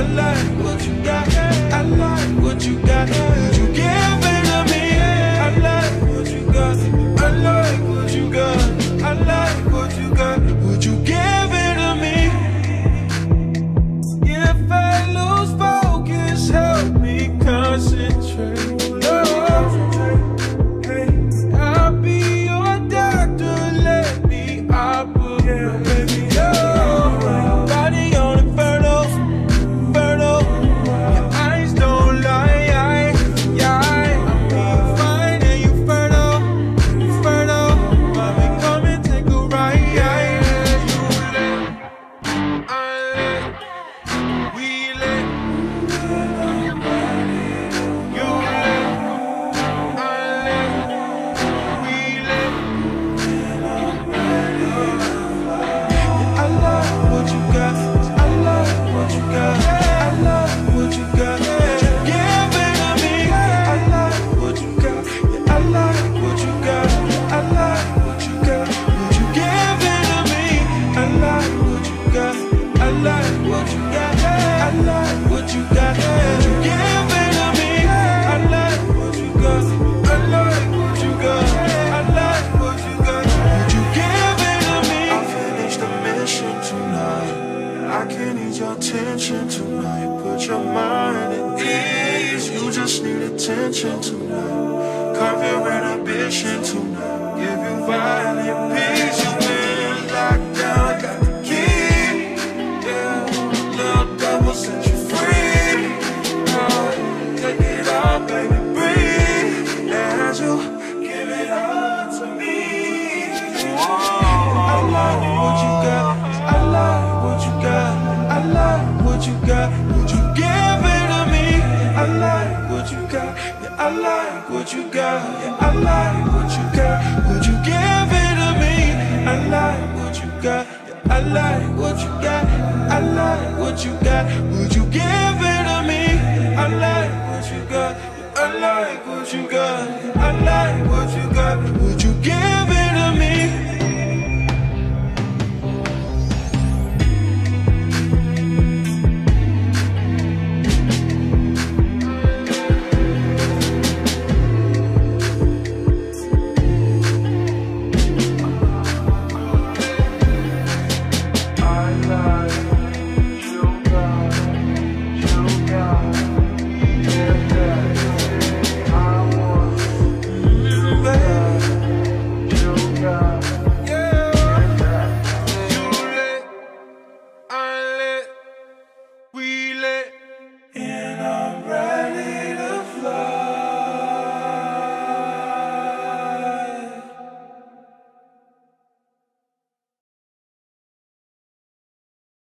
like what you got. I like what you got. Would you give it to me? I like what you got. I like what you got. I like what you got. Would you give it to me? If I lose focus, help me concentrate. Attention tonight, carve your inhibition tonight, give you violent peace. You've been locked down, I got the key. Yeah, little devil set you free. Take it all, baby, breathe. As you give it all to me. I like what you got. I like what you got. I like what you got. Would you give it to me? I like what you got. Yeah, I like what you got. Yeah, I like what you got. Would you give it to me? I like what you got. Yeah, I like what you got. I like what you got. Would you give it to me? I like what you got. Yeah, I like what you got.